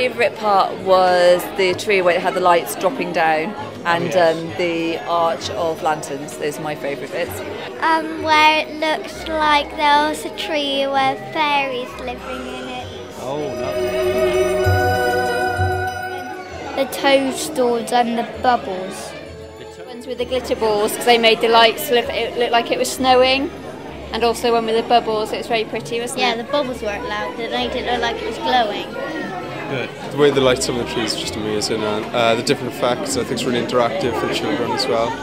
favourite part was the tree where it had the lights dropping down, and the arch of lanterns. Those are my favourite bits. Where it looks like there was a tree with fairies living in it. Oh, lovely. The toadstools and the bubbles. Ones with the glitter balls, because they made the lights look like it was snowing, and also one with the bubbles. It was very pretty, wasn't it? Yeah, the bubbles weren't loud. They made it look like it was glowing. Good. The way they light some of the trees is just amazing, and the different effects I think is really interactive for the children as well.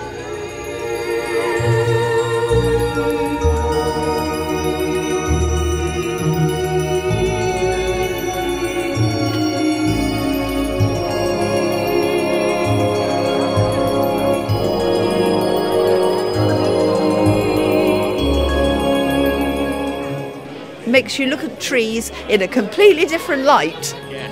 Makes you look at trees in a completely different light. Yes.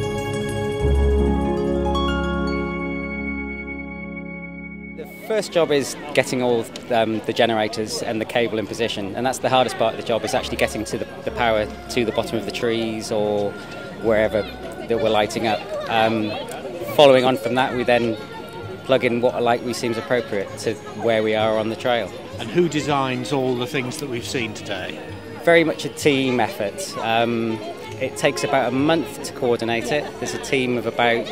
The first job is getting all the generators and the cable in position, and that's the hardest part of the job, is actually getting to the power to the bottom of the trees or wherever that we're lighting up. Following on from that, we then plug in what light we seems appropriate to where we are on the trail. And who designs all the things that we've seen today? Very much a team effort. It takes about a month to coordinate it. There's a team of about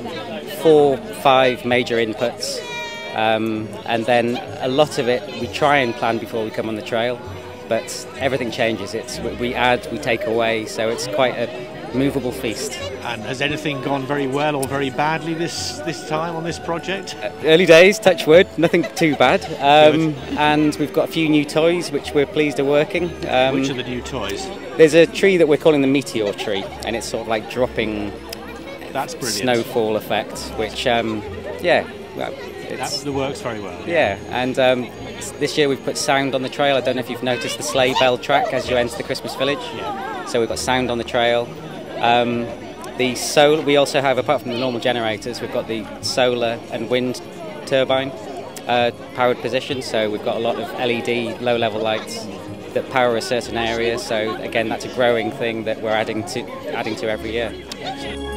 4-5 major inputs, and then a lot of it we try and plan before we come on the trail, but everything changes. We add, we take away, so it's quite a movable feast. And has anything gone very well or very badly this time on this project? Early days, touch wood, nothing too bad. And we've got a few new toys which we're pleased are working. Which are the new toys? There's a tree that we're calling the meteor tree, and it's sort of like dropping That's brilliant. Snowfall effect, which, yeah, well, that works very well. Yeah, and this year we've put sound on the trail. I don't know if you've noticed the sleigh bell track as you enter the Christmas village. Yeah. So we've got sound on the trail. We also have, apart from the normal generators, we've got the solar and wind turbine powered position. So we've got a lot of LED low-level lights that power a certain area. So again, that's a growing thing that we're adding to every year.